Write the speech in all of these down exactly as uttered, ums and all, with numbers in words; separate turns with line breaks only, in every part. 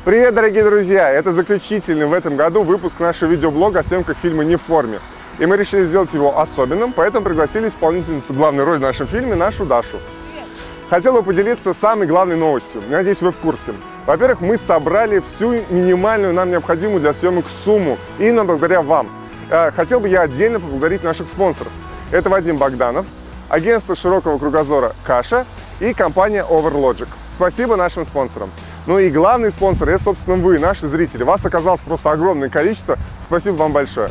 Привет, дорогие друзья! Это заключительный в этом году выпуск нашего видеоблога о съемках фильма «Не в форме». И мы решили сделать его особенным, поэтому пригласили исполнительницу главной роли в нашем фильме, нашу Дашу. Хотел бы поделиться самой главной новостью. Надеюсь, вы в курсе. Во-первых, мы собрали всю минимальную нам необходимую для съемок сумму, именно благодаря вам. Хотел бы я отдельно поблагодарить наших спонсоров. Это Вадим Богданов, агентство широкого кругозора «Каша» и компания Overlogic. Спасибо нашим спонсорам. Ну и главный спонсор – это, собственно, вы, наши зрители. Вас оказалось просто огромное количество. Спасибо вам большое.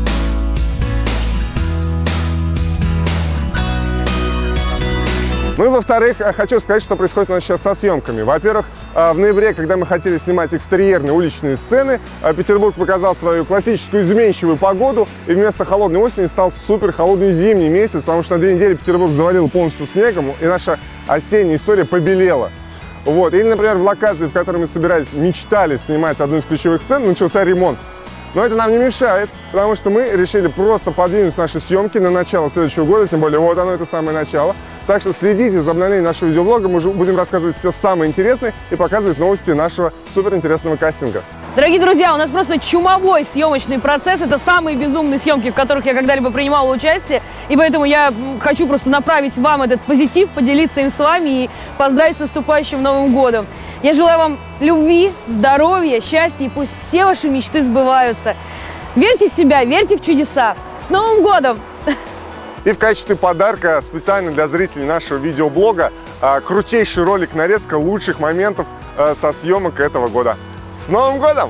Ну и во-вторых, хочу сказать, что происходит у нас сейчас со съемками. Во-первых, в ноябре, когда мы хотели снимать экстерьерные уличные сцены, Петербург показал свою классическую изменчивую погоду, и вместо холодной осени стал супер холодный зимний месяц, потому что на две недели Петербург завалил полностью снегом, и наша осенняя история побелела. Вот. Или, например, в локации, в которой мы собирались, мечтали снимать одну из ключевых сцен, начался ремонт. Но это нам не мешает, потому что мы решили просто подвинуть наши съемки на начало следующего года, тем более вот оно, это самое начало. Так что следите за обновлением нашего видеоблога, мы будем рассказывать все самое интересное и показывать новости нашего суперинтересного кастинга.
Дорогие друзья, у нас просто чумовой съемочный процесс. Это самые безумные съемки, в которых я когда-либо принимала участие. И поэтому я хочу просто направить вам этот позитив, поделиться им с вами и поздравить с наступающим Новым годом. Я желаю вам любви, здоровья, счастья, и пусть все ваши мечты сбываются. Верьте в себя, верьте в чудеса. С Новым годом!
И в качестве подарка специально для зрителей нашего видеоблога крутейший ролик-нарезка лучших моментов со съемок этого года. С Новым годом!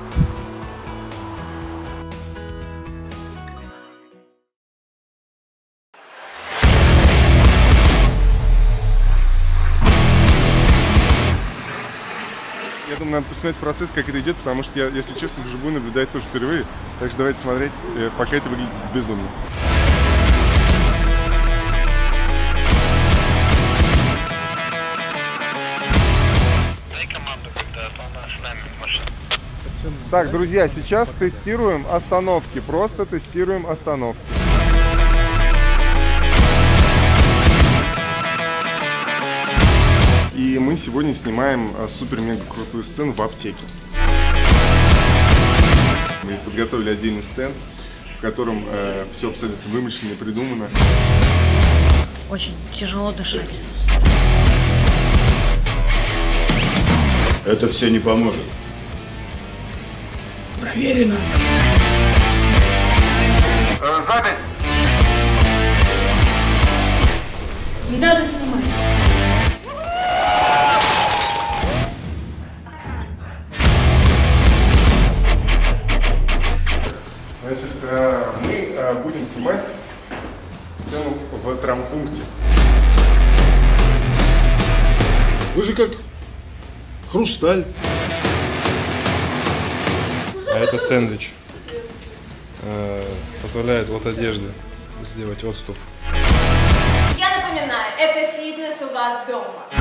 Я думаю, надо посмотреть процесс, как это идет, потому что я, если честно, вживую наблюдать тоже впервые. Так что давайте смотреть, пока это выглядит безумно. Так, друзья, сейчас тестируем остановки, просто тестируем остановки. И мы сегодня снимаем супер-мега крутую сцену в аптеке. Мы подготовили отдельный стенд, в котором э, все абсолютно вымышленно, придумано.
Очень тяжело дышать.
Это все не поможет.
Проверено.
Запись!
Не надо снимать.
Значит, мы будем снимать сцену в травмпункте.
Вы же как Хрусталь.
А это сэндвич. Э, позволяет от одежды сделать отступ.
Я напоминаю, это фитнес у вас дома.